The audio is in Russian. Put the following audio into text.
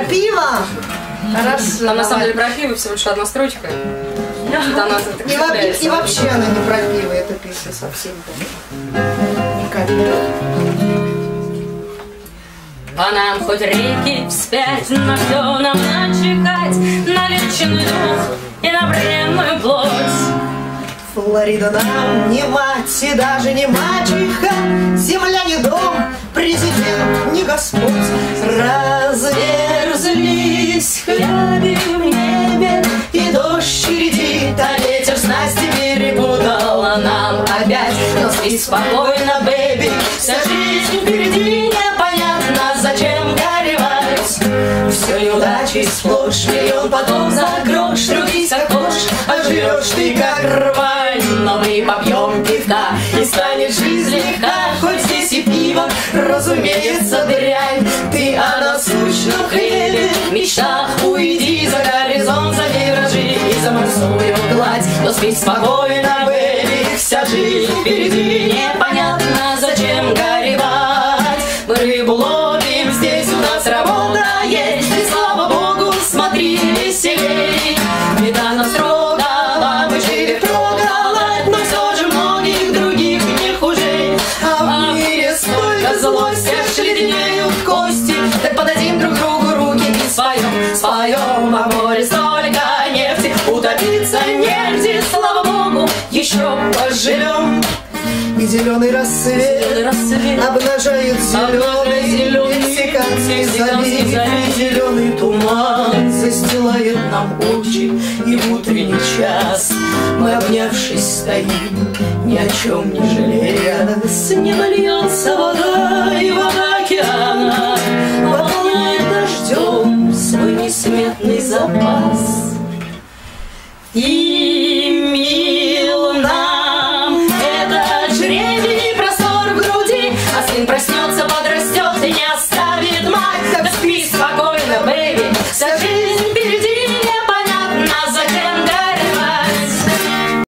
пиво. Хорошо. Там на самом деле про пиво всего лишь одна строчка. И вообще она не про пиво, эта песня совсем. По нам хоть реки вспять, на все нам начихать, на вечный дух и на бренную плоть. Флорида нам не мать и даже не мачеха, земля не дом, президент не господь. Разверзлись хляби в небе, и дождь чередит, а ветер снасти перепутал, а нам опять. Но спи спокойно, бэби, вся жизнь впереди, непонятно, зачем горевать. Все неудачи сплошь, миллион потом за грош, трудись как ложь, а живешь ты как рвань. Но мы попьем пивка, и станет жизнь легка, хоть здесь и пиво, разумеется, дрянь. Ты о насущном хлебе, в мечтах уйди за горизонт, за виражи и за морскую гладь. Но спи спокойно, бэби, вся жизнь впереди, непонятно, зачем горевать. Мы рыбу ловим, здесь у нас работа есть, и слава богу, смотри веселей. Беда нас трогала, мы жили трогала, но все же многих других не хуже. А в мире столько злости, аж леденеют кости. Так подадим друг другу руки и споем о море столько нефти. Утопиться нельзя, слава богу, еще поживем. И зеленый рассвет обнажает зеленый мексиканский залив, и зеленый туман застилает нам очи, и в утренний час мы, обнявшись, стоим, ни о чем не жалея. С неба льется вода, и вода океана пополняет дождем свой несметный запас. И